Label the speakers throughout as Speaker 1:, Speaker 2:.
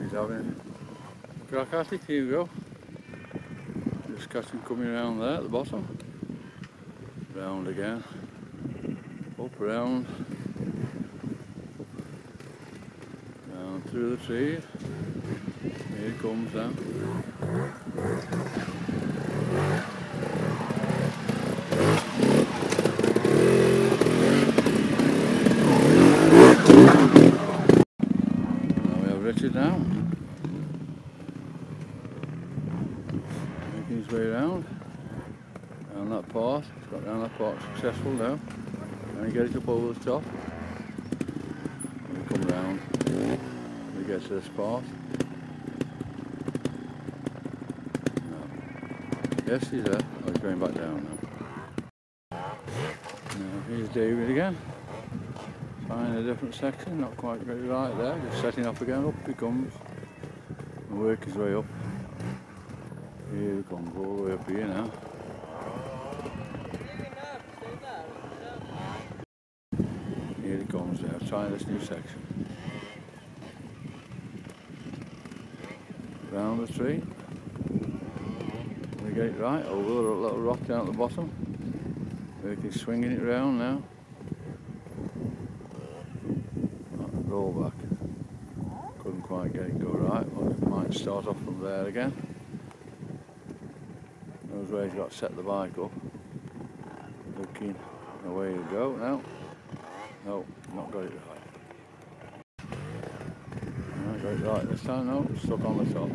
Speaker 1: He's having a crack at it. Here we go. Just catch him coming around there at the bottom. Round again. Up, round. Down through the trees. Here he comes now. Richard now, making his way round that part. He's got down that part successful now. And he gets it up over the top. And he come round. And he gets to this part. No. Yes, he's there. Oh, he's going back down now. Now here's David again. Find a different section, not quite got it right there, just setting up again, up he comes, and work his way up. Here he comes, all the way up here now. Here he comes now, trying this new section. Round the tree. We get it right, over the little rock down at the bottom. He's swinging it round now. Roll back. Couldn't quite get it go right, but might start off from there again. Knows where he's got to set the bike up. Looking away to go now. No, not got it right. No, got it right this time, no, stuck on the top.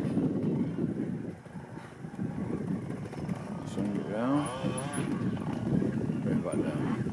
Speaker 1: Swing it round. Bring it back down.